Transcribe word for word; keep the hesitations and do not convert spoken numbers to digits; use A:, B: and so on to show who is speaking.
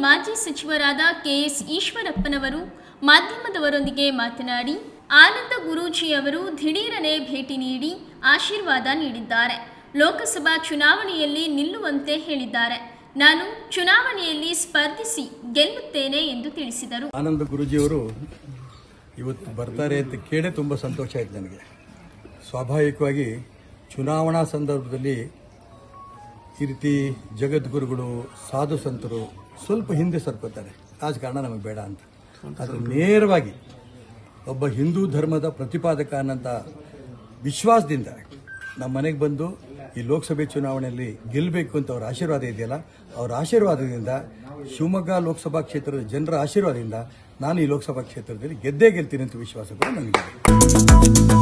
A: ಮಾಜಿ ಸಚಿವರಾದ ಕೆಎಸ್ ಈಶ್ವರಪ್ಪನವರು ಮಾಧ್ಯಮದವರೊಂದಿಗೆ ಮಾತನಾಡಿ ಆನಂದ ಗುರೂಜಿ ಅವರು ದಿಢೀರನೆ ಭೇಟಿ ನೀಡಿ ಆಶೀರ್ವಾದ ನೀಡಿದ್ದಾರೆ. ಲೋಕಸಭಾ ಚುನಾವಣೆಯಲ್ಲಿ ನಿಲ್ಲುವಂತೆ ಹೇಳಿದ್ದಾರೆ. ನಾನು ಚುನಾವಣೆಯಲ್ಲಿ ಸ್ಪರ್ಧಿಸಿ ಗೆಲ್ಲುತ್ತೇನೆ ಎಂದು ತಿಳಿಸಿದರು.
B: ಆನಂದ ಗುರೂಜಿಯವರು ಇವತ್ತು ಬರ್ತಾರೆ ಅಂತ ಕೇಳೇ ತುಂಬ ಸಂತೋಷ ಆಯಿತು ನನಗೆ. ಸ್ವಾಭಾವಿಕವಾಗಿ ಚುನಾವಣಾ ಸಂದರ್ಭದಲ್ಲಿ ಈ ರೀತಿ ಜಗದ್ಗುರುಗಳು ಸಾಧು ಸಂತರು ಸ್ವಲ್ಪ ಹಿಂದೆ ಸರ್ಕೋತಾರೆ, ರಾಜಕಾರಣ ನಮಗೆ ಬೇಡ ಅಂತ. ಆದರೆ ನೇರವಾಗಿ ಒಬ್ಬ ಹಿಂದೂ ಧರ್ಮದ ಪ್ರತಿಪಾದಕ ಅನ್ನೋಂಥ ವಿಶ್ವಾಸದಿಂದ ನಮ್ಮ ಮನೆಗೆ ಬಂದು ಈ ಲೋಕಸಭೆ ಚುನಾವಣೆಯಲ್ಲಿ ಗೆಲ್ಲಬೇಕು ಅಂತ ಅವ್ರ ಆಶೀರ್ವಾದ ಇದೆಯಲ್ಲ, ಅವರ ಆಶೀರ್ವಾದದಿಂದ ಶಿವಮೊಗ್ಗ ಲೋಕಸಭಾ ಕ್ಷೇತ್ರದ ಜನರ ಆಶೀರ್ವಾದದಿಂದ ನಾನು ಈ ಲೋಕಸಭಾ ಕ್ಷೇತ್ರದಲ್ಲಿ ಗೆದ್ದೇ ಗೆಲ್ತೀನಿ ಅಂತ ವಿಶ್ವಾಸ ಕೂಡ ನನಗಿದೆ.